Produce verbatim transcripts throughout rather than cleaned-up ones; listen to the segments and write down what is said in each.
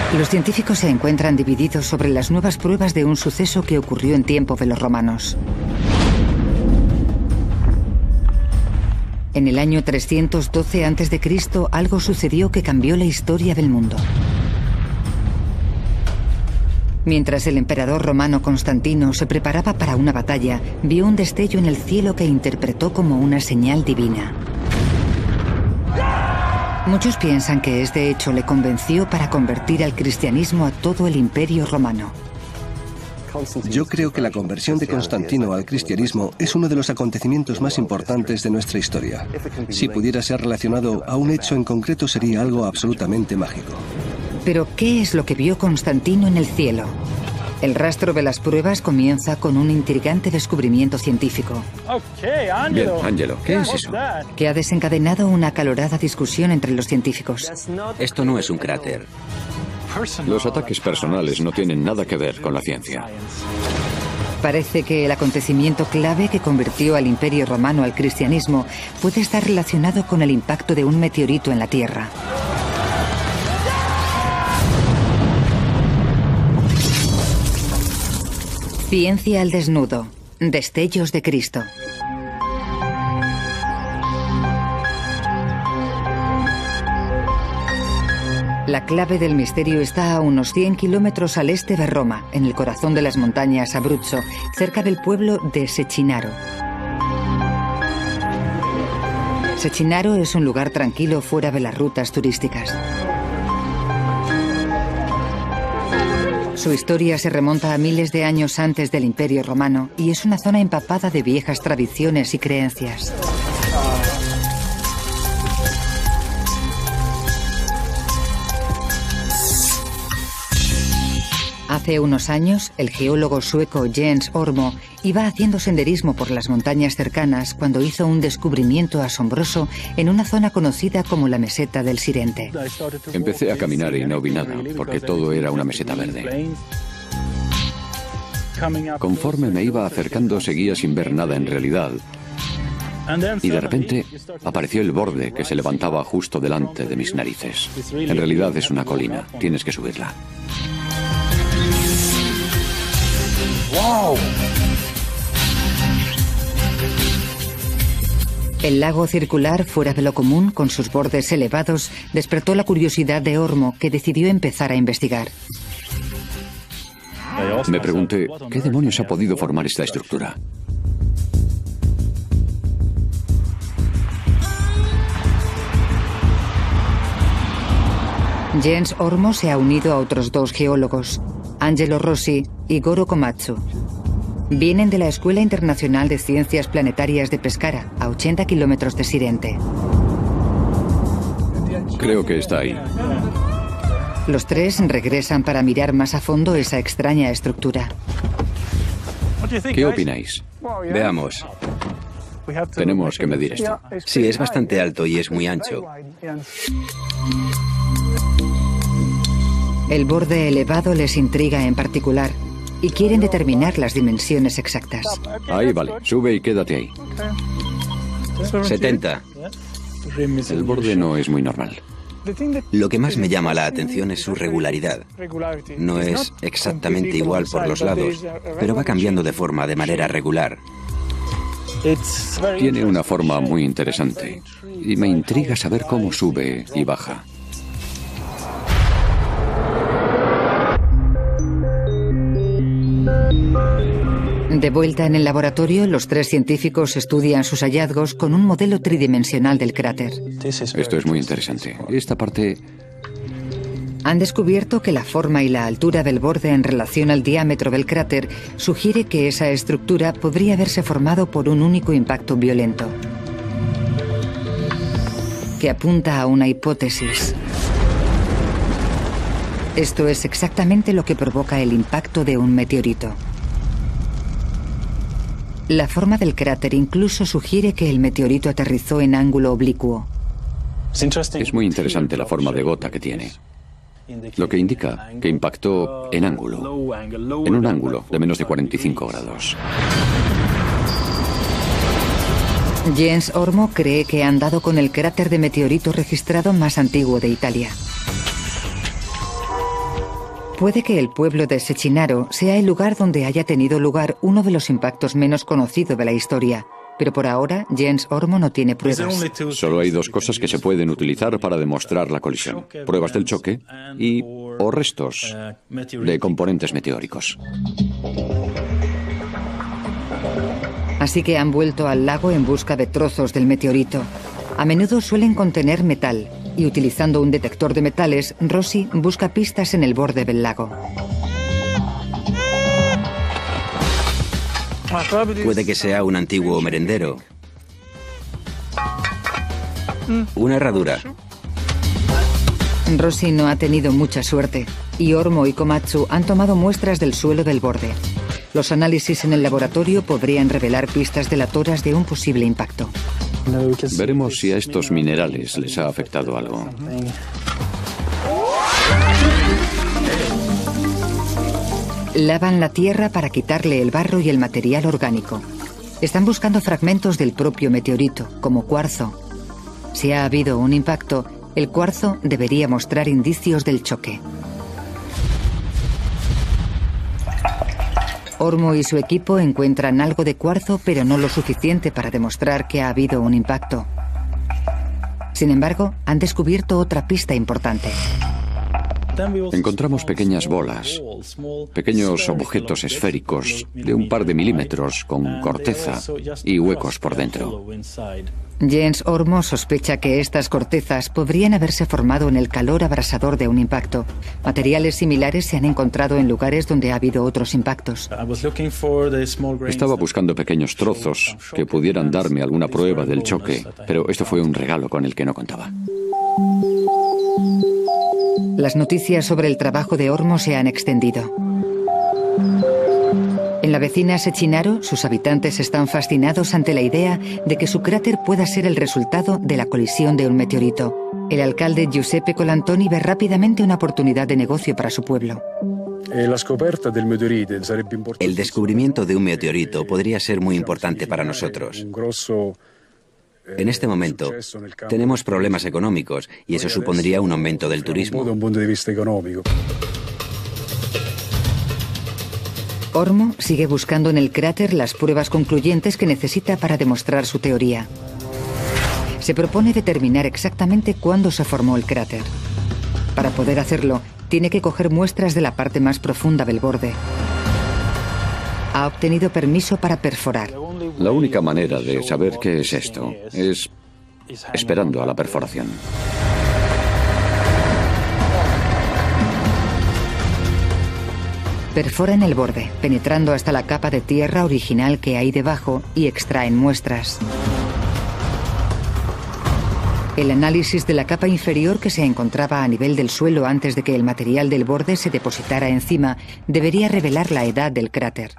Los científicos se encuentran divididos sobre las nuevas pruebas de un suceso que ocurrió en tiempo de los romanos. En el año trescientos doce antes de Cristo, algo sucedió que cambió la historia del mundo. Mientras el emperador romano Constantino se preparaba para una batalla, vio un destello en el cielo que interpretó como una señal divina. Muchos piensan que este hecho le convenció para convertir al cristianismo a todo el imperio romano. Yo creo que la conversión de Constantino al cristianismo es uno de los acontecimientos más importantes de nuestra historia. Si pudiera ser relacionado a un hecho en concreto, sería algo absolutamente mágico. Pero, ¿qué es lo que vio Constantino en el cielo? El rastro de las pruebas comienza con un intrigante descubrimiento científico. Bien, Angelo, ¿qué es eso? Que ha desencadenado una acalorada discusión entre los científicos. Esto no es un cráter. Los ataques personales no tienen nada que ver con la ciencia. Parece que el acontecimiento clave que convirtió al Imperio Romano al cristianismo puede estar relacionado con el impacto de un meteorito en la Tierra. Ciencia al desnudo. Destellos de Cristo. La clave del misterio está a unos cien kilómetros al este de Roma, en el corazón de las montañas Abruzzo, cerca del pueblo de Cechinaro. Cechinaro es un lugar tranquilo fuera de las rutas turísticas. Su historia se remonta a miles de años antes del Imperio Romano y es una zona empapada de viejas tradiciones y creencias. Hace unos años, el geólogo sueco Jens Ormo iba haciendo senderismo por las montañas cercanas cuando hizo un descubrimiento asombroso en una zona conocida como la meseta del Sirente. Empecé a caminar y no vi nada, porque todo era una meseta verde. Conforme me iba acercando, seguía sin ver nada en realidad. Y de repente apareció el borde que se levantaba justo delante de mis narices. En realidad es una colina, tienes que subirla. ¡Wow! El lago circular, fuera de lo común, con sus bordes elevados, despertó la curiosidad de Ormo, que decidió empezar a investigar. Me pregunté, ¿qué demonios ha podido formar esta estructura? Jens Ormo se ha unido a otros dos geólogos, Angelo Rossi y Goro Komatsu. Vienen de la Escuela Internacional de Ciencias Planetarias de Pescara, a ochenta kilómetros de Sirente. Creo que está ahí. Los tres regresan para mirar más a fondo esa extraña estructura. ¿Qué opináis? Veamos. Tenemos que medir esto. Sí, es bastante alto y es muy ancho. El borde elevado les intriga en particular y quieren determinar las dimensiones exactas. Ahí vale, sube y quédate ahí. setenta. El borde no es muy normal. Lo que más me llama la atención es su regularidad. No es exactamente igual por los lados, pero va cambiando de forma de manera regular. Tiene una forma muy interesante y me intriga saber cómo sube y baja. De vuelta en el laboratorio, los tres científicos estudian sus hallazgos con un modelo tridimensional del cráter. Esto es muy interesante. Esta parte... Han descubierto que la forma y la altura del borde en relación al diámetro del cráter sugiere que esa estructura podría haberse formado por un único impacto violento, que apunta a una hipótesis. Esto es exactamente lo que provoca el impacto de un meteorito. La forma del cráter incluso sugiere que el meteorito aterrizó en ángulo oblicuo. Es muy interesante la forma de gota que tiene, lo que indica que impactó en ángulo, en un ángulo de menos de cuarenta y cinco grados. Jens Ormo cree que han dado con el cráter de meteorito registrado más antiguo de Italia. Puede que el pueblo de Sechinaro sea el lugar donde haya tenido lugar uno de los impactos menos conocidos de la historia, pero por ahora Jens Ormo no tiene pruebas. Solo hay dos cosas que se pueden utilizar para demostrar la colisión: pruebas del choque y o restos de componentes meteóricos. Así que han vuelto al lago en busca de trozos del meteorito. A menudo suelen contener metal, y utilizando un detector de metales, Rossi busca pistas en el borde del lago. Puede que sea un antiguo merendero. Una herradura. Rossi no ha tenido mucha suerte, y Ormo y Komatsu han tomado muestras del suelo del borde. Los análisis en el laboratorio podrían revelar pistas delatoras de un posible impacto. Veremos si a estos minerales les ha afectado algo. Lavan la tierra para quitarle el barro y el material orgánico. Están buscando fragmentos del propio meteorito, como cuarzo. Si ha habido un impacto, el cuarzo debería mostrar indicios del choque. Ormo y su equipo encuentran algo de cuarzo, pero no lo suficiente para demostrar que ha habido un impacto. Sin embargo, han descubierto otra pista importante. Encontramos pequeñas bolas, pequeños objetos esféricos de un par de milímetros con corteza y huecos por dentro. Jens Ormo sospecha que estas cortezas podrían haberse formado en el calor abrasador de un impacto. Materiales similares se han encontrado en lugares donde ha habido otros impactos. Estaba buscando pequeños trozos que pudieran darme alguna prueba del choque, pero esto fue un regalo con el que no contaba. Las noticias sobre el trabajo de Ormo se han extendido. En la vecina Sechinaro, sus habitantes están fascinados ante la idea de que su cráter pueda ser el resultado de la colisión de un meteorito. El alcalde Giuseppe Colantoni ve rápidamente una oportunidad de negocio para su pueblo. El descubrimiento de un meteorito podría ser muy importante para nosotros. En este momento tenemos problemas económicos y eso supondría un aumento del turismo. Ormo sigue buscando en el cráter las pruebas concluyentes que necesita para demostrar su teoría. Se propone determinar exactamente cuándo se formó el cráter. Para poder hacerlo, tiene que coger muestras de la parte más profunda del borde. Ha obtenido permiso para perforar. La única manera de saber qué es esto es esperando a la perforación. Perforan el borde, penetrando hasta la capa de tierra original que hay debajo y extraen muestras. El análisis de la capa inferior que se encontraba a nivel del suelo antes de que el material del borde se depositara encima debería revelar la edad del cráter.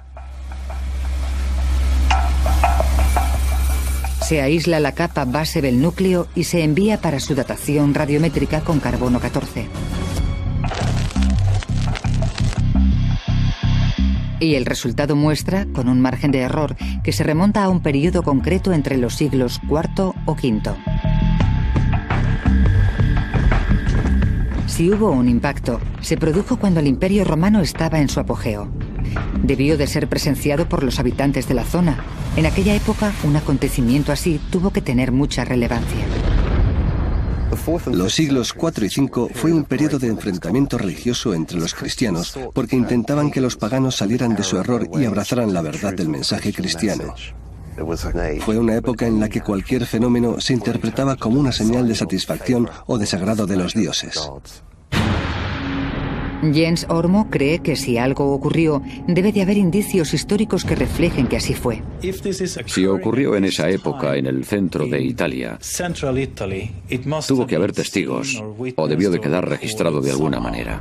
Se aísla la capa base del núcleo y se envía para su datación radiométrica con carbono catorce. Y el resultado muestra, con un margen de error, que se remonta a un periodo concreto entre los siglos cuarto o quinto. Si hubo un impacto, se produjo cuando el Imperio Romano estaba en su apogeo. Debió de ser presenciado por los habitantes de la zona. En aquella época, un acontecimiento así tuvo que tener mucha relevancia. Los siglos cuatro y cinco fue un periodo de enfrentamiento religioso entre los cristianos, porque intentaban que los paganos salieran de su error y abrazaran la verdad del mensaje cristiano. Fue una época en la que cualquier fenómeno se interpretaba como una señal de satisfacción o desagrado de los dioses. Jens Ormo cree que si algo ocurrió, debe de haber indicios históricos que reflejen que así fue. Si ocurrió en esa época en el centro de Italia, tuvo que haber testigos, o debió de quedar registrado de alguna manera.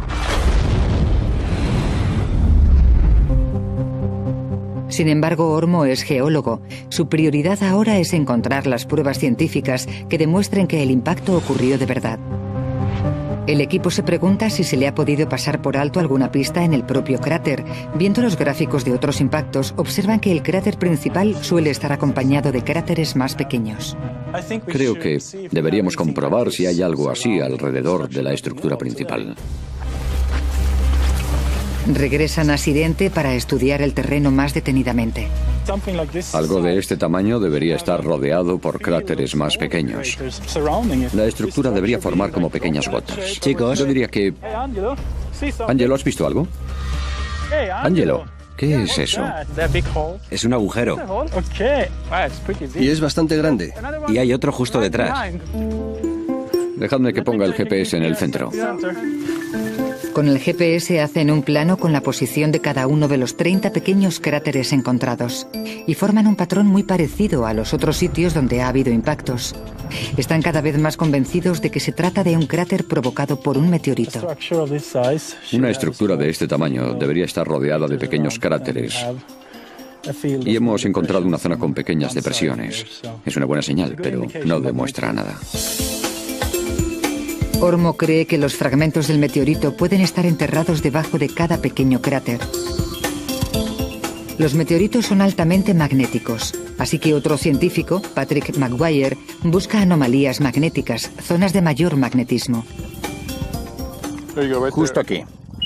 Sin embargo, Ormo es geólogo. Su prioridad ahora es encontrar las pruebas científicas que demuestren que el impacto ocurrió de verdad. El equipo se pregunta si se le ha podido pasar por alto alguna pista en el propio cráter. Viendo los gráficos de otros impactos, observan que el cráter principal suele estar acompañado de cráteres más pequeños. Creo que deberíamos comprobar si hay algo así alrededor de la estructura principal. Regresan a Sirente para estudiar el terreno más detenidamente. Algo de este tamaño debería estar rodeado por cráteres más pequeños. La estructura debería formar como pequeñas gotas. Chicos, yo diría que... Angelo, ¿has visto algo? Angelo, ¿qué es eso? Es un agujero. Y es bastante grande. Y hay otro justo detrás. Dejadme que ponga el G P S en el centro. Con el G P S hacen un plano con la posición de cada uno de los treinta pequeños cráteres encontrados y forman un patrón muy parecido a los otros sitios donde ha habido impactos. Están cada vez más convencidos de que se trata de un cráter provocado por un meteorito. Una estructura de este tamaño debería estar rodeada de pequeños cráteres. Y hemos encontrado una zona con pequeñas depresiones. Es una buena señal, pero no demuestra nada. Ormo cree que los fragmentos del meteorito pueden estar enterrados debajo de cada pequeño cráter. Los meteoritos son altamente magnéticos, así que otro científico, Patrick Maguire, busca anomalías magnéticas, zonas de mayor magnetismo. Justo aquí.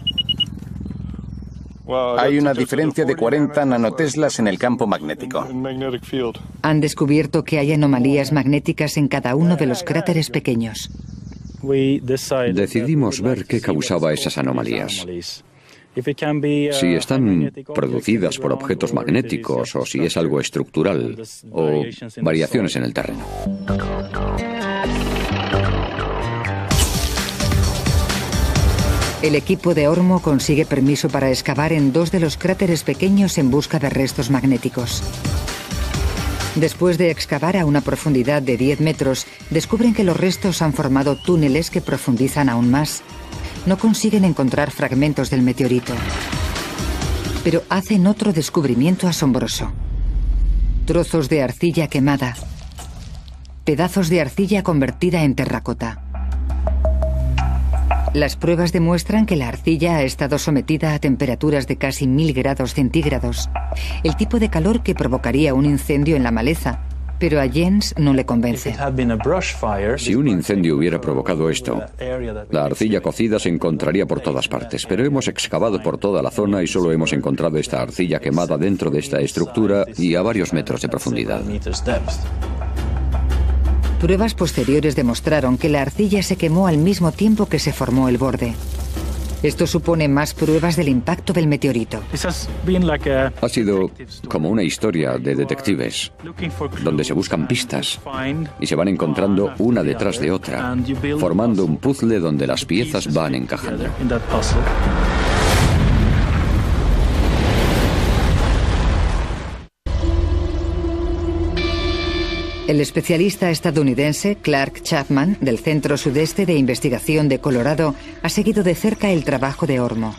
Hay una diferencia de cuarenta nanoteslas en el campo magnético. Han descubierto que hay anomalías magnéticas en cada uno de los cráteres pequeños. Decidimos ver qué causaba esas anomalías. Si están producidas por objetos magnéticos o si es algo estructural o variaciones en el terreno. El equipo de Ormo consigue permiso para excavar en dos de los cráteres pequeños en busca de restos magnéticos. Después de excavar a una profundidad de diez metros, descubren que los restos han formado túneles que profundizan aún más. No consiguen encontrar fragmentos del meteorito. Pero hacen otro descubrimiento asombroso. Trozos de arcilla quemada. Pedazos de arcilla convertida en terracota. Las pruebas demuestran que la arcilla ha estado sometida a temperaturas de casi mil grados centígrados, el tipo de calor que provocaría un incendio en la maleza, pero a Jens no le convence. Si un incendio hubiera provocado esto, la arcilla cocida se encontraría por todas partes, pero hemos excavado por toda la zona y solo hemos encontrado esta arcilla quemada dentro de esta estructura y a varios metros de profundidad. Pruebas posteriores demostraron que la arcilla se quemó al mismo tiempo que se formó el borde. Esto supone más pruebas del impacto del meteorito. Ha sido como una historia de detectives, donde se buscan pistas y se van encontrando una detrás de otra, formando un puzzle donde las piezas van encajando. El especialista estadounidense Clark Chapman, del Centro Sudeste de Investigación de Colorado, ha seguido de cerca el trabajo de Ormo.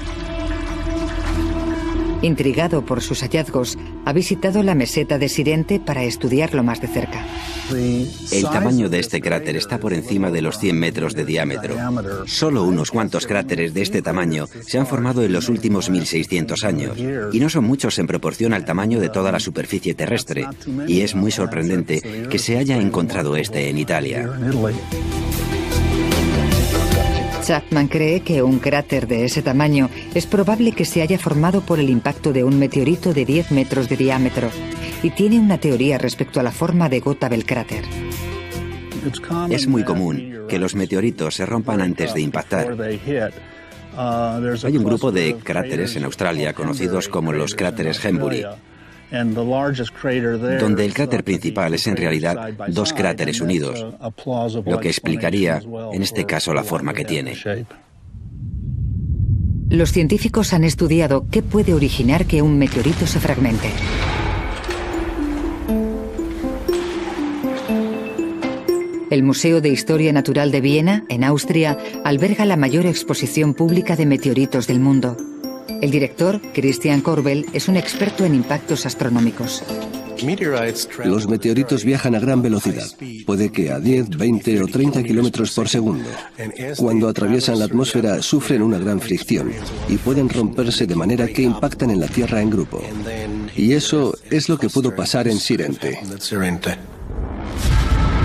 Intrigado por sus hallazgos, ha visitado la meseta de Sirente para estudiarlo más de cerca. El tamaño de este cráter está por encima de los cien metros de diámetro. Solo unos cuantos cráteres de este tamaño se han formado en los últimos mil seiscientos años, y no son muchos en proporción al tamaño de toda la superficie terrestre, y es muy sorprendente que se haya encontrado este en Italia. Chapman cree que un cráter de ese tamaño es probable que se haya formado por el impacto de un meteorito de diez metros de diámetro y tiene una teoría respecto a la forma de gota del cráter. Es muy común que los meteoritos se rompan antes de impactar. Hay un grupo de cráteres en Australia conocidos como los cráteres Henbury, donde el cráter principal es en realidad dos cráteres unidos, lo que explicaría, en este caso, la forma que tiene. Los científicos han estudiado qué puede originar que un meteorito se fragmente. El Museo de Historia Natural de Viena, en Austria, alberga la mayor exposición pública de meteoritos del mundo. El director, Christian Korbel, es un experto en impactos astronómicos. Los meteoritos viajan a gran velocidad, puede que a diez, veinte o treinta kilómetros por segundo. Cuando atraviesan la atmósfera sufren una gran fricción y pueden romperse de manera que impactan en la Tierra en grupo. Y eso es lo que pudo pasar en Sirente.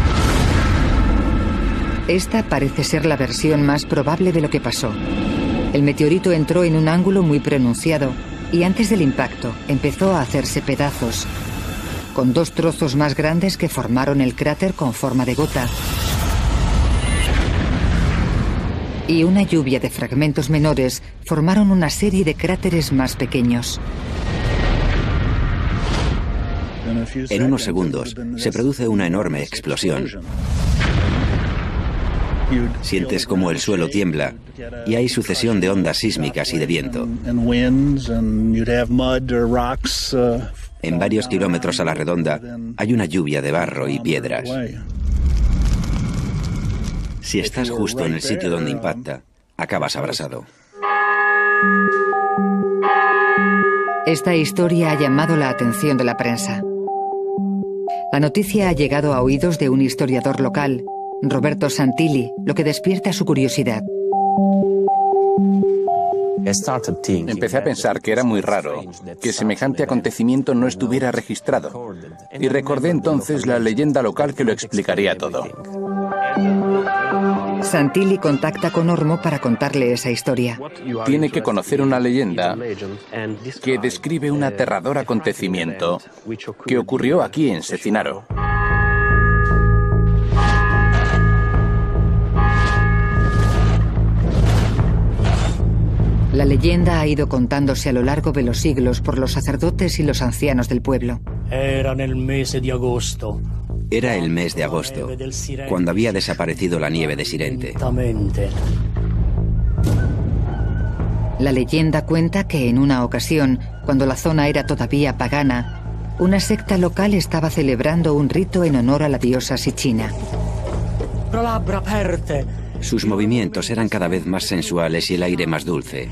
Esta parece ser la versión más probable de lo que pasó. El meteorito entró en un ángulo muy pronunciado y antes del impacto empezó a hacerse pedazos, con dos trozos más grandes que formaron el cráter con forma de gota y una lluvia de fragmentos menores formaron una serie de cráteres más pequeños. En unos segundos se produce una enorme explosión. Sientes como el suelo tiembla y hay sucesión de ondas sísmicas y de viento. En varios kilómetros a la redonda hay una lluvia de barro y piedras. Si estás justo en el sitio donde impacta, acabas abrasado. Esta historia ha llamado la atención de la prensa. La noticia ha llegado a oídos de un historiador local, Roberto Santilli, lo que despierta su curiosidad. Empecé a pensar que era muy raro que semejante acontecimiento no estuviera registrado, y recordé entonces la leyenda local que lo explicaría todo. Santilli contacta con Ormo para contarle esa historia. Tiene que conocer una leyenda que describe un aterrador acontecimiento que ocurrió aquí en Cecinaro. La leyenda ha ido contándose a lo largo de los siglos por los sacerdotes y los ancianos del pueblo. Era en el mes de agosto. Era el mes de agosto, cuando había desaparecido la nieve de Sirente. La leyenda cuenta que en una ocasión, cuando la zona era todavía pagana, una secta local estaba celebrando un rito en honor a la diosa Sicina. Sus movimientos eran cada vez más sensuales y el aire más dulce.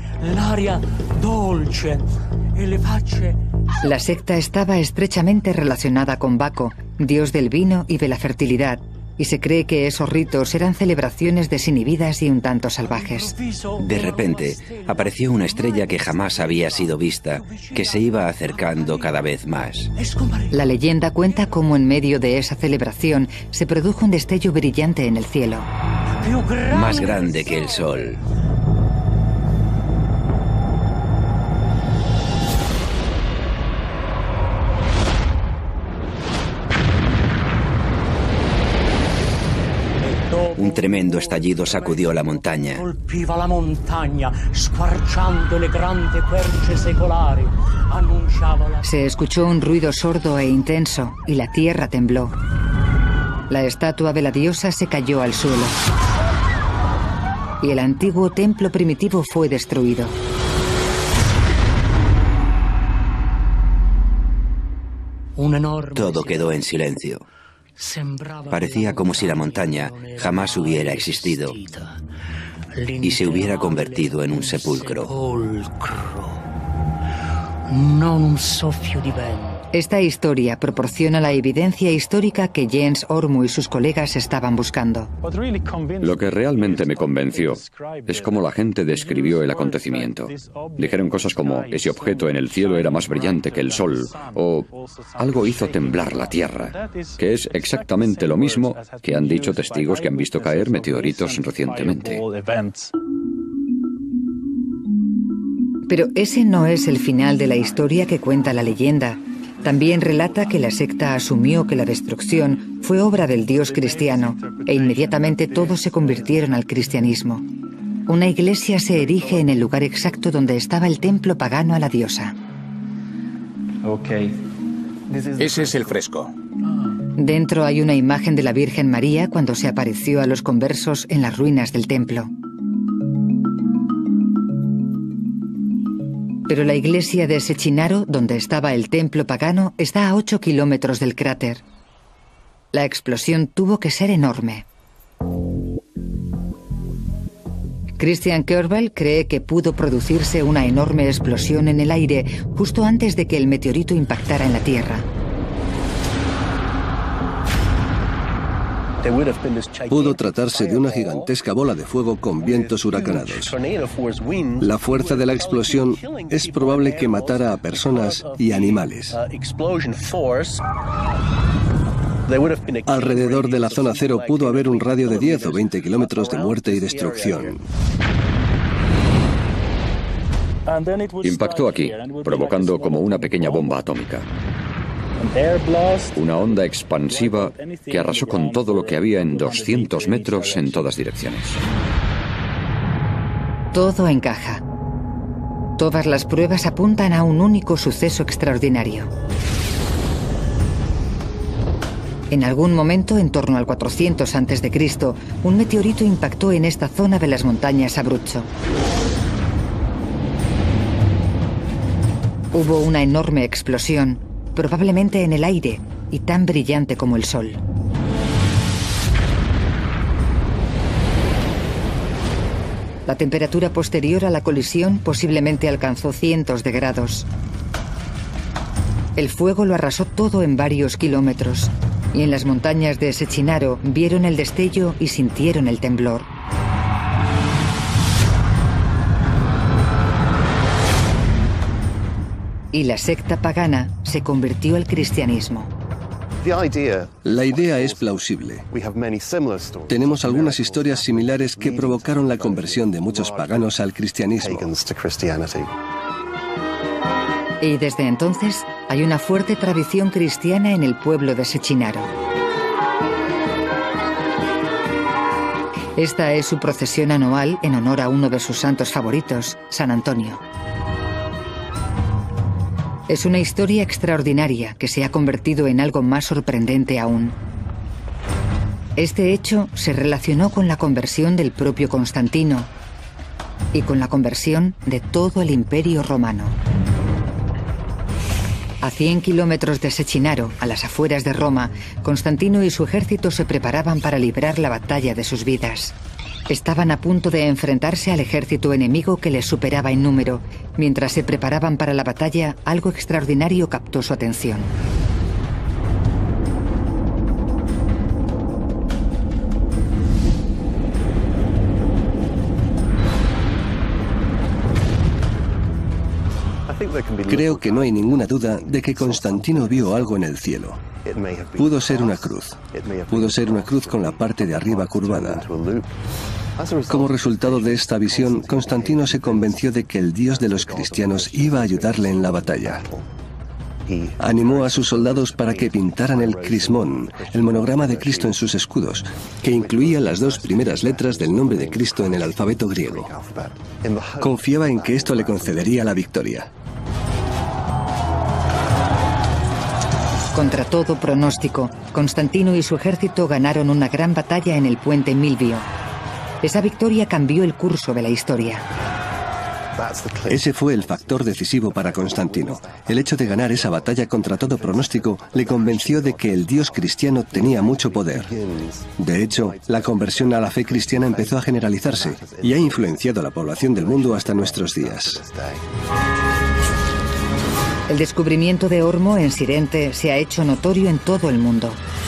La secta estaba estrechamente relacionada con Baco, dios del vino y de la fertilidad, y se cree que esos ritos eran celebraciones desinhibidas y un tanto salvajes. De repente, apareció una estrella que jamás había sido vista, que se iba acercando cada vez más. La leyenda cuenta cómo en medio de esa celebración se produjo un destello brillante en el cielo. Más grande que el sol. Un tremendo estallido sacudió la montaña. Se escuchó un ruido sordo e intenso y la tierra tembló. La estatua de la diosa se cayó al suelo y el antiguo templo primitivo fue destruido. Todo quedó en silencio. Parecía como si la montaña jamás hubiera existido y se hubiera convertido en un sepulcro. Esta historia proporciona la evidencia histórica que Jens Ormo y sus colegas estaban buscando. Lo que realmente me convenció es cómo la gente describió el acontecimiento. Dijeron cosas como ese objeto en el cielo era más brillante que el sol o algo hizo temblar la tierra, que es exactamente lo mismo que han dicho testigos que han visto caer meteoritos recientemente. Pero ese no es el final de la historia que cuenta la leyenda. También relata que la secta asumió que la destrucción fue obra del dios cristiano e inmediatamente todos se convirtieron al cristianismo. Una iglesia se erige en el lugar exacto donde estaba el templo pagano a la diosa. Ese es el fresco. Dentro hay una imagen de la Virgen María cuando se apareció a los conversos en las ruinas del templo. Pero la iglesia de Sechinaro, donde estaba el templo pagano, está a ocho kilómetros del cráter. La explosión tuvo que ser enorme. Christian Kerbel cree que pudo producirse una enorme explosión en el aire justo antes de que el meteorito impactara en la Tierra. Pudo tratarse de una gigantesca bola de fuego con vientos huracanados. La fuerza de la explosión es probable que matara a personas y animales. Alrededor de la zona cero pudo haber un radio de diez o veinte kilómetros de muerte y destrucción. Impactó aquí, provocando como una pequeña bomba atómica. Una onda expansiva que arrasó con todo lo que había en doscientos metros en todas direcciones. Todo encaja. Todas las pruebas apuntan a un único suceso extraordinario. En algún momento, en torno al cuatrocientos antes de Cristo, un meteorito impactó en esta zona de las montañas Abruzzo. Hubo una enorme explosión, probablemente en el aire, y tan brillante como el sol. La temperatura posterior a la colisión posiblemente alcanzó cientos de grados. El fuego lo arrasó todo en varios kilómetros, y en las montañas de Sechinaro vieron el destello y sintieron el temblor. Y la secta pagana se convirtió al cristianismo. La idea es plausible. Tenemos algunas historias similares que provocaron la conversión de muchos paganos al cristianismo. Y desde entonces hay una fuerte tradición cristiana en el pueblo de Sechinaro. Esta es su procesión anual en honor a uno de sus santos favoritos, San Antonio. Es una historia extraordinaria que se ha convertido en algo más sorprendente aún. Este hecho se relacionó con la conversión del propio Constantino y con la conversión de todo el Imperio Romano. A cien kilómetros de Sechinaro, a las afueras de Roma, Constantino y su ejército se preparaban para librar la batalla de sus vidas. Estaban a punto de enfrentarse al ejército enemigo que les superaba en número. Mientras se preparaban para la batalla, algo extraordinario captó su atención. Creo que no hay ninguna duda de que Constantino vio algo en el cielo. Pudo ser una cruz. Pudo ser una cruz con la parte de arriba curvada. Como resultado de esta visión, Constantino se convenció de que el Dios de los cristianos iba a ayudarle en la batalla. Animó a sus soldados para que pintaran el crismón, el monograma de Cristo en sus escudos, que incluía las dos primeras letras del nombre de Cristo en el alfabeto griego. Confiaba en que esto le concedería la victoria. Contra todo pronóstico, Constantino y su ejército ganaron una gran batalla en el puente Milvio. Esa victoria cambió el curso de la historia. Ese fue el factor decisivo para Constantino. El hecho de ganar esa batalla contra todo pronóstico le convenció de que el Dios cristiano tenía mucho poder. De hecho, la conversión a la fe cristiana empezó a generalizarse y ha influenciado a la población del mundo hasta nuestros días. El descubrimiento de Ormo en Sirente se ha hecho notorio en todo el mundo.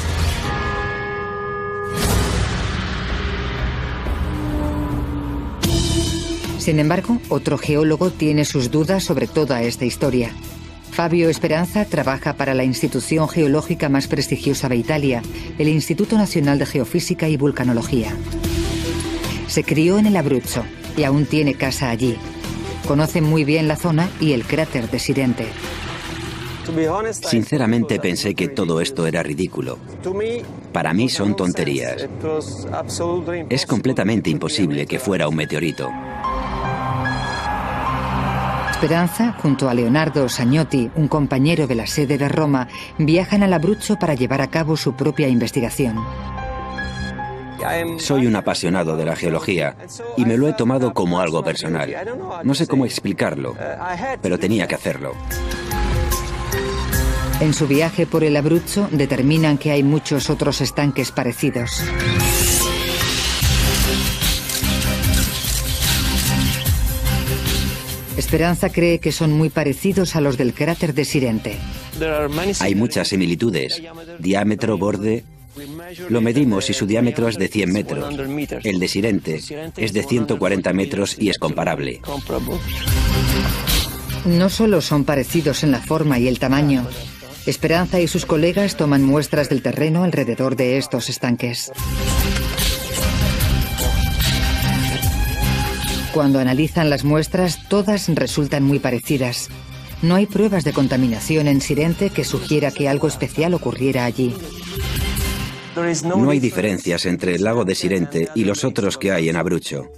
Sin embargo, otro geólogo tiene sus dudas sobre toda esta historia. Fabio Esperanza trabaja para la institución geológica más prestigiosa de Italia, el Instituto Nacional de Geofísica y Vulcanología. Se crió en el Abruzzo y aún tiene casa allí. Conoce muy bien la zona y el cráter de Sirente. Sinceramente pensé que todo esto era ridículo. Para mí son tonterías. Es completamente imposible que fuera un meteorito. Esperanza, junto a Leonardo Sagnotti, un compañero de la sede de Roma, viajan al Abruzzo para llevar a cabo su propia investigación. Soy un apasionado de la geología y me lo he tomado como algo personal. No sé cómo explicarlo, pero tenía que hacerlo. En su viaje por el Abruzzo determinan que hay muchos otros estanques parecidos. Esperanza cree que son muy parecidos a los del cráter de Sirente. Hay muchas similitudes. Diámetro, borde. Lo medimos y su diámetro es de cien metros. El de Sirente es de ciento cuarenta metros y es comparable. No solo son parecidos en la forma y el tamaño. Esperanza y sus colegas toman muestras del terreno alrededor de estos estanques. Cuando analizan las muestras, todas resultan muy parecidas. No hay pruebas de contaminación en Sirente que sugiera que algo especial ocurriera allí. No hay diferencias entre el lago de Sirente y los otros que hay en Abruzzo.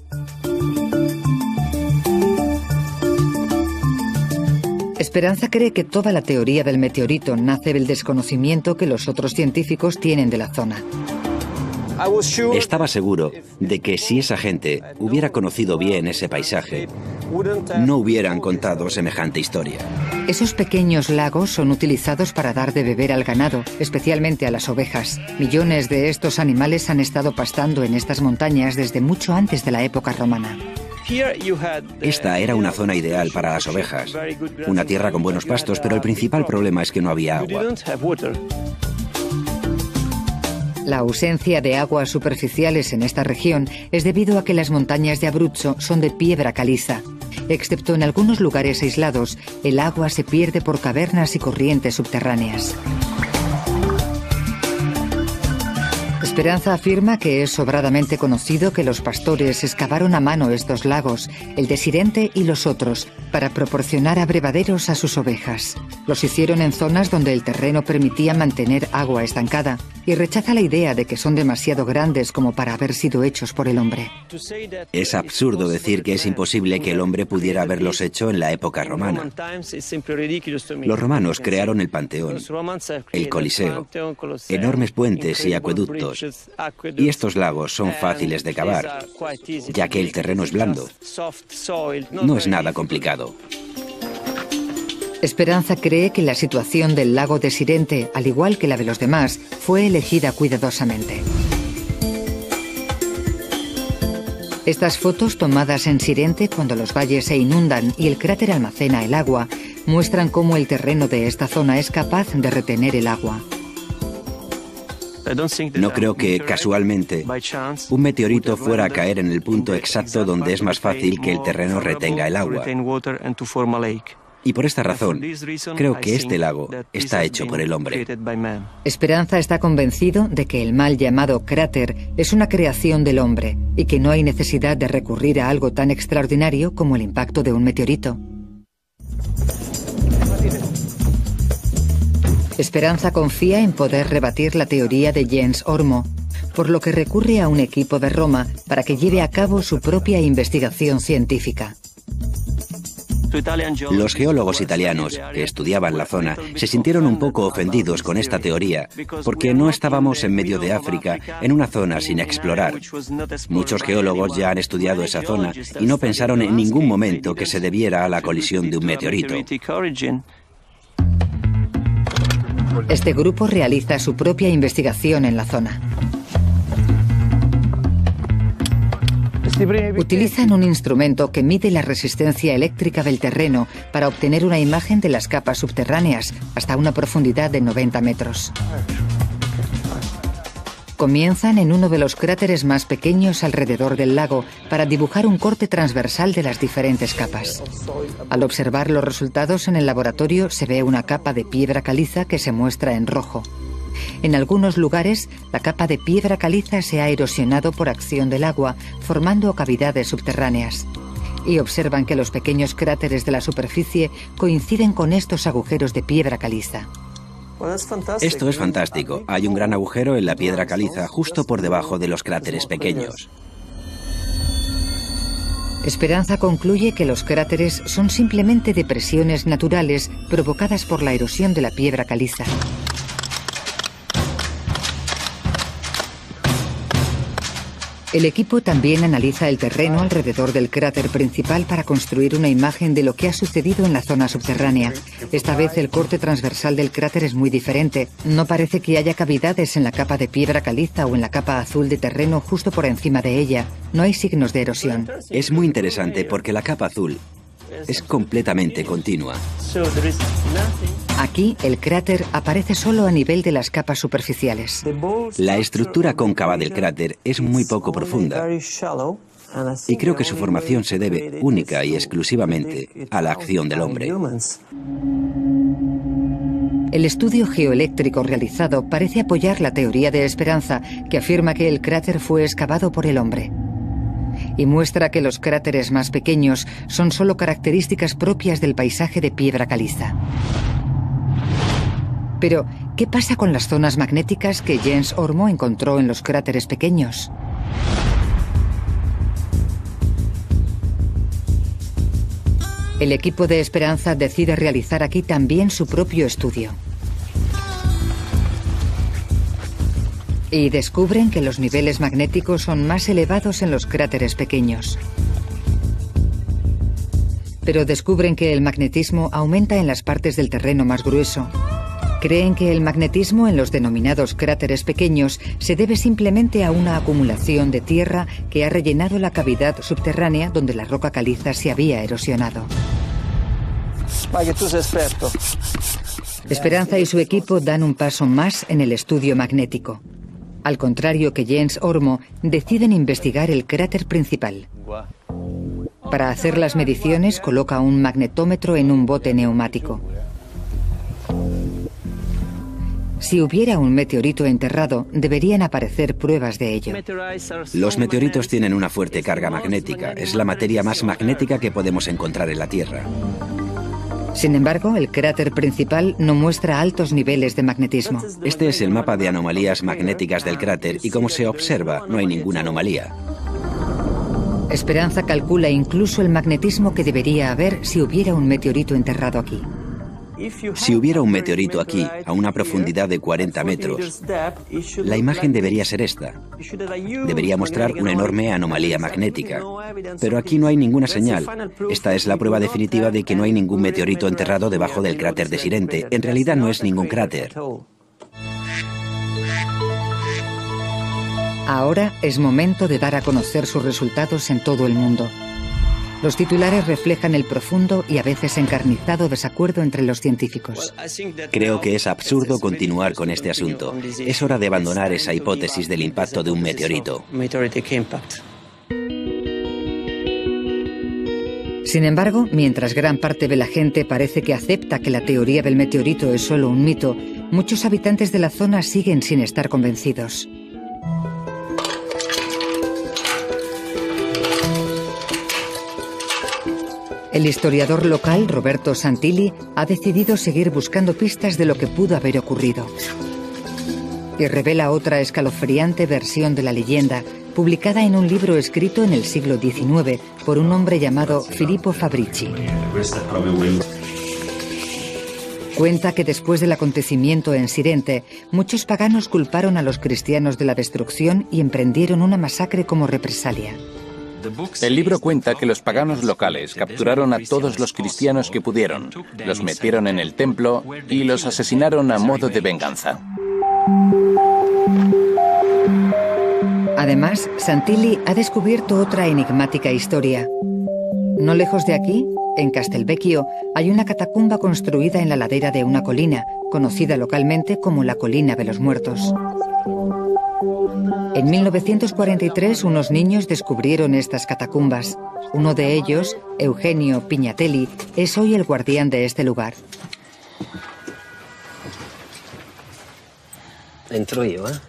Esperanza cree que toda la teoría del meteorito nace del desconocimiento que los otros científicos tienen de la zona. Estaba seguro de que si esa gente hubiera conocido bien ese paisaje, no hubieran contado semejante historia. Esos pequeños lagos son utilizados para dar de beber al ganado, especialmente a las ovejas. Millones de estos animales han estado pastando en estas montañas desde mucho antes de la época romana. Esta era una zona ideal para las ovejas, una tierra con buenos pastos, pero el principal problema es que no había agua. La ausencia de aguas superficiales en esta región es debido a que las montañas de Abruzzo son de piedra caliza. Excepto en algunos lugares aislados, el agua se pierde por cavernas y corrientes subterráneas. Esperanza afirma que es sobradamente conocido que los pastores excavaron a mano estos lagos, el de Sirente y los otros, para proporcionar abrevaderos a sus ovejas. Los hicieron en zonas donde el terreno permitía mantener agua estancada, y rechaza la idea de que son demasiado grandes como para haber sido hechos por el hombre. Es absurdo decir que es imposible que el hombre pudiera haberlos hecho en la época romana. Los romanos crearon el Panteón, el Coliseo, enormes puentes y acueductos, y estos lagos son fáciles de cavar, ya que el terreno es blando. No es nada complicado. Esperanza cree que la situación del lago de Sirente, al igual que la de los demás, fue elegida cuidadosamente. Estas fotos tomadas en Sirente cuando los valles se inundan y el cráter almacena el agua, muestran cómo el terreno de esta zona es capaz de retener el agua. No creo que, casualmente, un meteorito fuera a caer en el punto exacto donde es más fácil que el terreno retenga el agua. Y por esta razón, creo que este lago está hecho por el hombre. Esperanza está convencido de que el mal llamado cráter es una creación del hombre y que no hay necesidad de recurrir a algo tan extraordinario como el impacto de un meteorito. Esperanza confía en poder rebatir la teoría de Jens Ormo, por lo que recurre a un equipo de Roma para que lleve a cabo su propia investigación científica. Los geólogos italianos que estudiaban la zona se sintieron un poco ofendidos con esta teoría, porque no estábamos en medio de África, en una zona sin explorar. Muchos geólogos ya han estudiado esa zona y no pensaron en ningún momento que se debiera a la colisión de un meteorito. Este grupo realiza su propia investigación en la zona. Utilizan un instrumento que mide la resistencia eléctrica del terreno para obtener una imagen de las capas subterráneas hasta una profundidad de noventa metros. Comienzan en uno de los cráteres más pequeños alrededor del lago para dibujar un corte transversal de las diferentes capas. Al observar los resultados en el laboratorio se ve una capa de piedra caliza que se muestra en rojo. En algunos lugares, la capa de piedra caliza se ha erosionado por acción del agua, formando cavidades subterráneas. Y observan que los pequeños cráteres de la superficie coinciden con estos agujeros de piedra caliza. Esto es fantástico. Hay un gran agujero en la piedra caliza justo por debajo de los cráteres pequeños. Esperanza concluye que los cráteres son simplemente depresiones naturales provocadas por la erosión de la piedra caliza. El equipo también analiza el terreno alrededor del cráter principal para construir una imagen de lo que ha sucedido en la zona subterránea. Esta vez el corte transversal del cráter es muy diferente. No parece que haya cavidades en la capa de piedra caliza o en la capa azul de terreno justo por encima de ella. No hay signos de erosión. Es muy interesante porque la capa azul es completamente continua. Aquí, el cráter aparece solo a nivel de las capas superficiales. La estructura cóncava del cráter es muy poco profunda y creo que su formación se debe única y exclusivamente a la acción del hombre. El estudio geoeléctrico realizado parece apoyar la teoría de Esperanza, que afirma que el cráter fue excavado por el hombre. y muestra que los cráteres más pequeños son solo características propias del paisaje de piedra caliza. Pero, ¿qué pasa con las zonas magnéticas que Jens Ormo encontró en los cráteres pequeños? El equipo de Esperanza decide realizar aquí también su propio estudio. Y descubren que los niveles magnéticos son más elevados en los cráteres pequeños. Pero descubren que el magnetismo aumenta en las partes del terreno más grueso. Creen que el magnetismo en los denominados cráteres pequeños se debe simplemente a una acumulación de tierra que ha rellenado la cavidad subterránea donde la roca caliza se había erosionado. Esperanza y su equipo dan un paso más en el estudio magnético. Al contrario que Jens Ormo, deciden investigar el cráter principal. Para hacer las mediciones, coloca un magnetómetro en un bote neumático. Si hubiera un meteorito enterrado, deberían aparecer pruebas de ello. Los meteoritos tienen una fuerte carga magnética. Es la materia más magnética que podemos encontrar en la Tierra. Sin embargo, el cráter principal no muestra altos niveles de magnetismo. Este es el mapa de anomalías magnéticas del cráter y como se observa, no hay ninguna anomalía. Esperanza calcula incluso el magnetismo que debería haber si hubiera un meteorito enterrado aquí. Si hubiera un meteorito aquí, a una profundidad de cuarenta metros, la imagen debería ser esta. Debería mostrar una enorme anomalía magnética. Pero aquí no hay ninguna señal. Esta es la prueba definitiva de que no hay ningún meteorito enterrado debajo del cráter de Sirente. En realidad no es ningún cráter. Ahora es momento de dar a conocer sus resultados en todo el mundo. Los titulares reflejan el profundo y a veces encarnizado desacuerdo entre los científicos. Creo que es absurdo continuar con este asunto. Es hora de abandonar esa hipótesis del impacto de un meteorito. Sin embargo, mientras gran parte de la gente parece que acepta que la teoría del meteorito es solo un mito, muchos habitantes de la zona siguen sin estar convencidos. El historiador local, Roberto Santilli, ha decidido seguir buscando pistas de lo que pudo haber ocurrido. Y revela otra escalofriante versión de la leyenda, publicada en un libro escrito en el siglo diecinueve por un hombre llamado Filippo Fabrici. Cuenta que después del acontecimiento en Sirente, muchos paganos culparon a los cristianos de la destrucción y emprendieron una masacre como represalia. El libro cuenta que los paganos locales capturaron a todos los cristianos que pudieron, los metieron en el templo y los asesinaron a modo de venganza. Además, Santilli ha descubierto otra enigmática historia. No lejos de aquí, en Castelvecchio, hay una catacumba construida en la ladera de una colina, conocida localmente como la Colina de los Muertos. En mil novecientos cuarenta y tres, unos niños descubrieron estas catacumbas. Uno de ellos, Eugenio Pignatelli, es hoy el guardián de este lugar. Entro yo, ¿eh?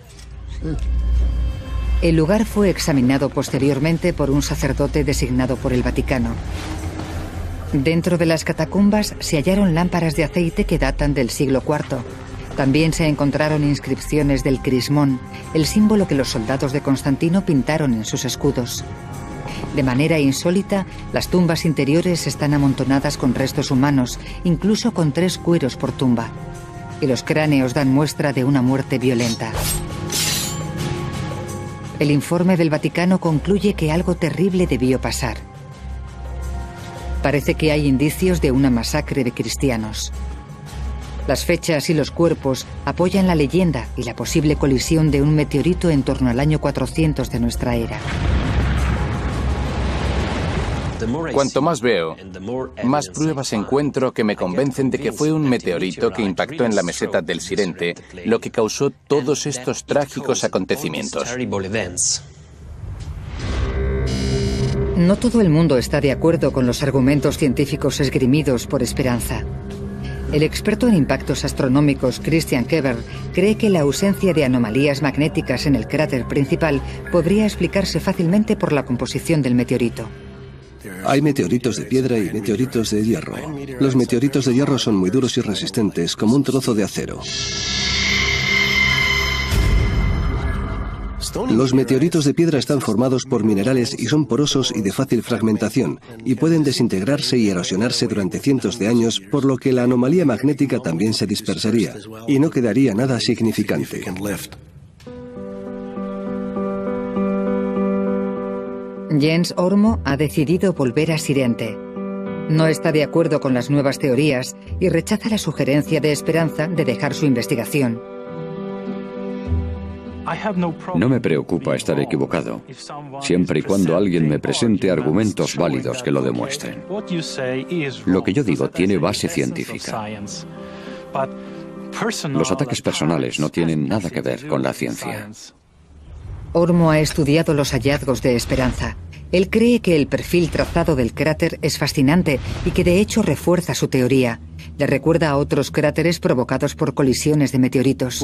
El lugar fue examinado posteriormente por un sacerdote designado por el Vaticano. Dentro de las catacumbas se hallaron lámparas de aceite que datan del siglo cuarto. También se encontraron inscripciones del crismón, el símbolo que los soldados de Constantino pintaron en sus escudos. De manera insólita, las tumbas interiores están amontonadas con restos humanos, incluso con tres cueros por tumba. Y los cráneos dan muestra de una muerte violenta. El informe del Vaticano concluye que algo terrible debió pasar. Parece que hay indicios de una masacre de cristianos. Las fechas y los cuerpos apoyan la leyenda y la posible colisión de un meteorito en torno al año cuatrocientos de nuestra era. Cuanto más veo, más pruebas encuentro que me convencen de que fue un meteorito que impactó en la meseta del Sirente, lo que causó todos estos trágicos acontecimientos. No todo el mundo está de acuerdo con los argumentos científicos esgrimidos por Esperanza. El experto en impactos astronómicos Christian Keber cree que la ausencia de anomalías magnéticas en el cráter principal podría explicarse fácilmente por la composición del meteorito. Hay meteoritos de piedra y meteoritos de hierro. Los meteoritos de hierro son muy duros y resistentes, como un trozo de acero. Los meteoritos de piedra están formados por minerales y son porosos y de fácil fragmentación, y pueden desintegrarse y erosionarse durante cientos de años, por lo que la anomalía magnética también se dispersaría, y no quedaría nada significante. Jens Ormo ha decidido volver a Sirente. No está de acuerdo con las nuevas teorías y rechaza la sugerencia de Esperanza de dejar su investigación. No me preocupa estar equivocado, siempre y cuando alguien me presente argumentos válidos que lo demuestren. Lo que yo digo tiene base científica. Los ataques personales no tienen nada que ver con la ciencia. Ormo ha estudiado los hallazgos de Esperanza. Él cree que el perfil trazado del cráter es fascinante y que de hecho refuerza su teoría. Le recuerda a otros cráteres provocados por colisiones de meteoritos.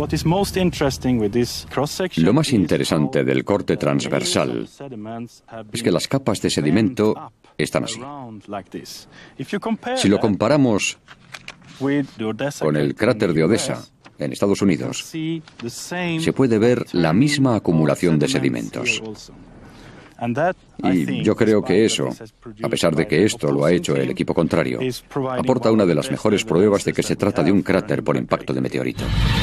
Lo más interesante del corte transversal es que las capas de sedimento están así. Si lo comparamos con el cráter de Odessa, en Estados Unidos, se puede ver la misma acumulación de sedimentos. Y yo creo que eso, a pesar de que esto lo ha hecho el equipo contrario, aporta una de las mejores pruebas de que se trata de un cráter por impacto de meteorito.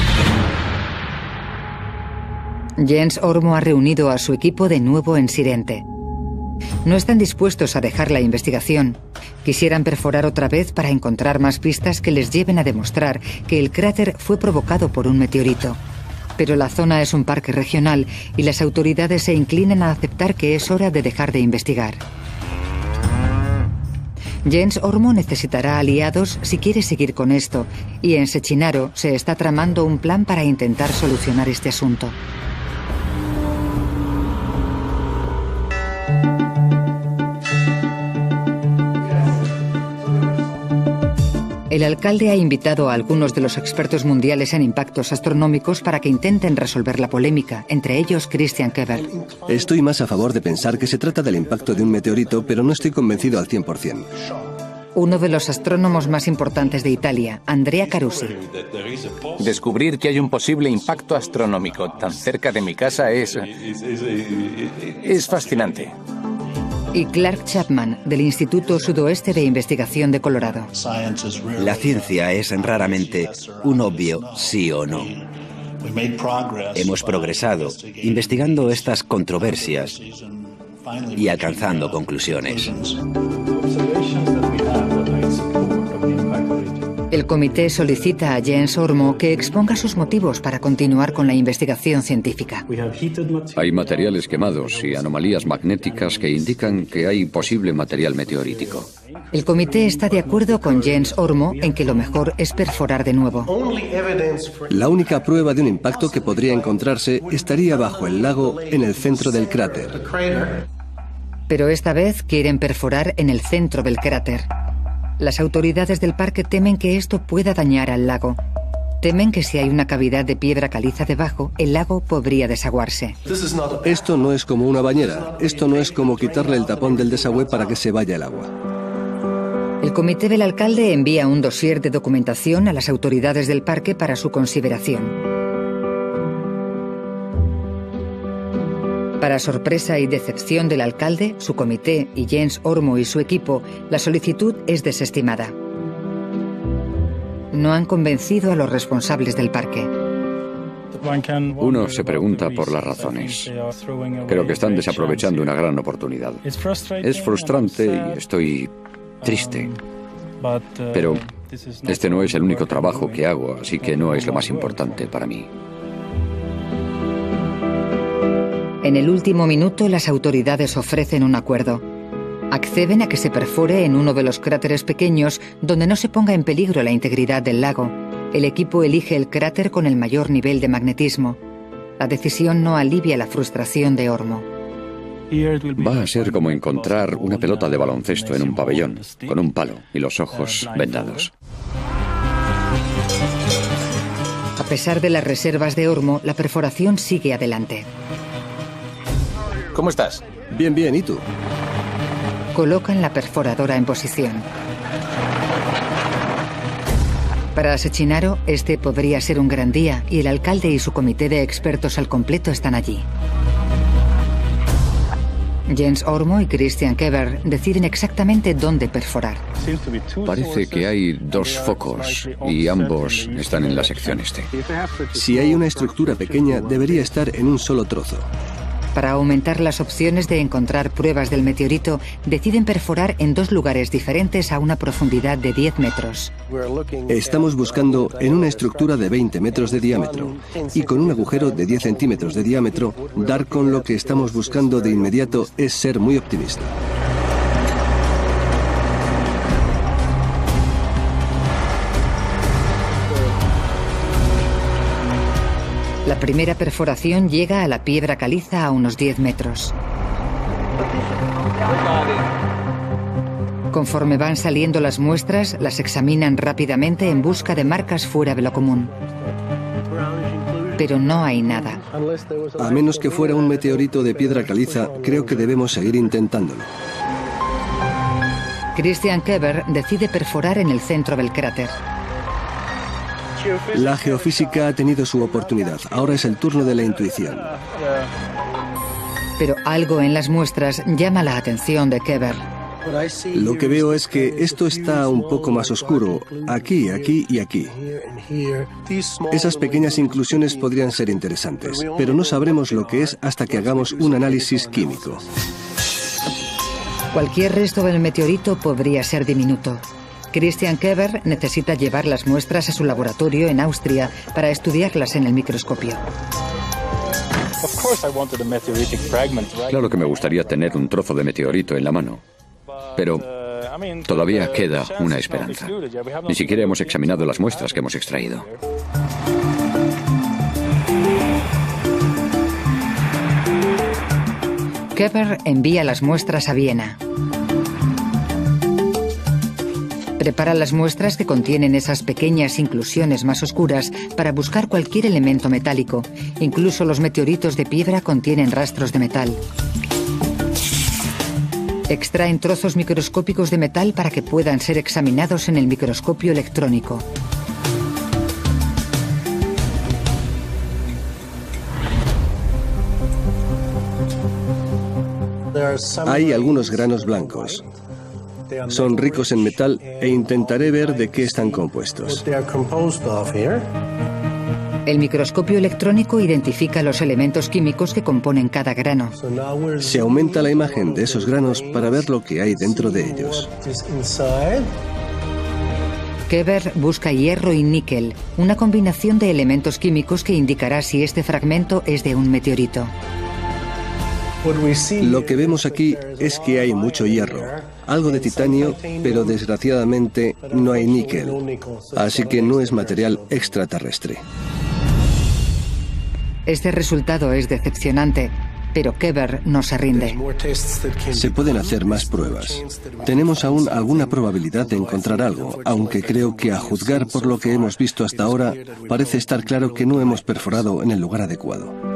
Jens Ormo ha reunido a su equipo de nuevo en Sirente. No están dispuestos a dejar la investigación. Quisieran perforar otra vez para encontrar más pistas que les lleven a demostrar que el cráter fue provocado por un meteorito. Pero la zona es un parque regional y las autoridades se inclinan a aceptar que es hora de dejar de investigar. Jens Ormo necesitará aliados si quiere seguir con esto, y en Sechinaro se está tramando un plan para intentar solucionar este asunto. El alcalde ha invitado a algunos de los expertos mundiales en impactos astronómicos para que intenten resolver la polémica, entre ellos Christian Keber. Estoy más a favor de pensar que se trata del impacto de un meteorito, pero no estoy convencido al cien por cien. Uno de los astrónomos más importantes de Italia, Andrea Carusi. Descubrir que hay un posible impacto astronómico tan cerca de mi casa es... es fascinante. Y Clark Chapman, del Instituto Sudoeste de Investigación de Colorado. La ciencia es raramente un obvio sí o no. Hemos progresado investigando estas controversias y alcanzando conclusiones. El comité solicita a Jens Ormo que exponga sus motivos para continuar con la investigación científica. Hay materiales quemados y anomalías magnéticas que indican que hay posible material meteorítico. El comité está de acuerdo con Jens Ormo en que lo mejor es perforar de nuevo. La única prueba de un impacto que podría encontrarse estaría bajo el lago en el centro del cráter. Pero esta vez quieren perforar en el centro del cráter. Las autoridades del parque temen que esto pueda dañar al lago. Temen que si hay una cavidad de piedra caliza debajo, el lago podría desaguarse. Esto no es como una bañera. Esto no es como quitarle el tapón del desagüe para que se vaya el agua. El comité del alcalde envía un dossier de documentación a las autoridades del parque para su consideración. Para sorpresa y decepción del alcalde, su comité y Jens Ormo y su equipo, la solicitud es desestimada. No han convencido a los responsables del parque. Uno se pregunta por las razones. Creo que están desaprovechando una gran oportunidad. Es frustrante y estoy triste. Pero este no es el único trabajo que hago, así que no es lo más importante para mí. En el último minuto, las autoridades ofrecen un acuerdo. Acceden a que se perfore en uno de los cráteres pequeños donde no se ponga en peligro la integridad del lago. El equipo elige el cráter con el mayor nivel de magnetismo. La decisión no alivia la frustración de Ormo. Va a ser como encontrar una pelota de baloncesto en un pabellón, con un palo y los ojos vendados. A pesar de las reservas de Ormo, la perforación sigue adelante. ¿Cómo estás? Bien, bien, ¿y tú? Colocan la perforadora en posición. Para Sechinaro, este podría ser un gran día y el alcalde y su comité de expertos al completo están allí. Jens Ormo y Christian Keber deciden exactamente dónde perforar. Parece que hay dos focos y ambos están en la sección este. Si hay una estructura pequeña, debería estar en un solo trozo. Para aumentar las opciones de encontrar pruebas del meteorito, deciden perforar en dos lugares diferentes a una profundidad de diez metros. Estamos buscando en una estructura de veinte metros de diámetro y con un agujero de diez centímetros de diámetro, dar con lo que estamos buscando de inmediato es ser muy optimista. La primera perforación llega a la piedra caliza a unos diez metros. Conforme van saliendo las muestras, las examinan rápidamente en busca de marcas fuera de lo común. Pero no hay nada. A menos que fuera un meteorito de piedra caliza, creo que debemos seguir intentándolo. Christian Keber decide perforar en el centro del cráter. La geofísica ha tenido su oportunidad. Ahora es el turno de la intuición. Pero algo en las muestras llama la atención de Keber. Lo que veo es que esto está un poco más oscuro. Aquí, aquí y aquí. Esas pequeñas inclusiones podrían ser interesantes, pero no sabremos lo que es hasta que hagamos un análisis químico. Cualquier resto del meteorito podría ser diminuto. Christian Keber necesita llevar las muestras a su laboratorio en Austria para estudiarlas en el microscopio. Claro que me gustaría tener un trozo de meteorito en la mano, pero todavía queda una esperanza. Ni siquiera hemos examinado las muestras que hemos extraído. Keber envía las muestras a Viena. Prepara las muestras que contienen esas pequeñas inclusiones más oscuras para buscar cualquier elemento metálico. Incluso los meteoritos de piedra contienen rastros de metal. Extraen trozos microscópicos de metal para que puedan ser examinados en el microscopio electrónico. Hay algunos granos blancos. Son ricos en metal e intentaré ver de qué están compuestos. El microscopio electrónico identifica los elementos químicos que componen cada grano. Se aumenta la imagen de esos granos para ver lo que hay dentro de ellos. Keber busca hierro y níquel, una combinación de elementos químicos que indicará si este fragmento es de un meteorito. Lo que vemos aquí es que hay mucho hierro, algo de titanio, pero desgraciadamente no hay níquel, así que no es material extraterrestre. Este resultado es decepcionante, pero Keber no se rinde. Se pueden hacer más pruebas. Tenemos aún alguna probabilidad de encontrar algo, aunque creo que a juzgar por lo que hemos visto hasta ahora, parece estar claro que no hemos perforado en el lugar adecuado.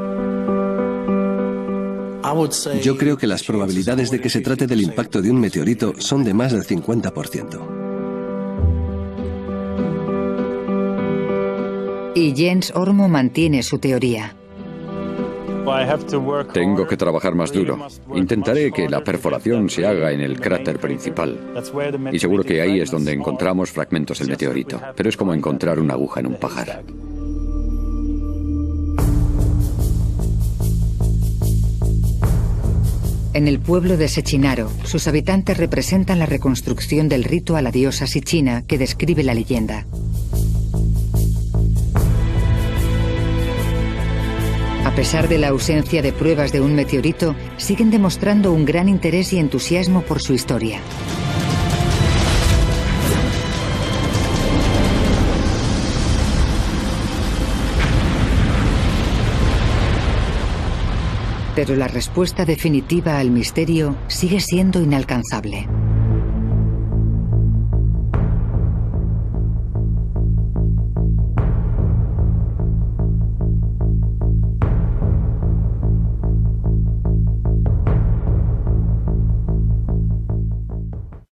Yo creo que las probabilidades de que se trate del impacto de un meteorito son de más del cincuenta por ciento. Y Jens Ormo mantiene su teoría. Tengo que trabajar más duro. Intentaré que la perforación se haga en el cráter principal. Y seguro que ahí es donde encontramos fragmentos del meteorito. Pero es como encontrar una aguja en un pajar. En el pueblo de Sechinaro, sus habitantes representan la reconstrucción del rito a la diosa Sichina que describe la leyenda. A pesar de la ausencia de pruebas de un meteorito, siguen demostrando un gran interés y entusiasmo por su historia. Pero la respuesta definitiva al misterio sigue siendo inalcanzable.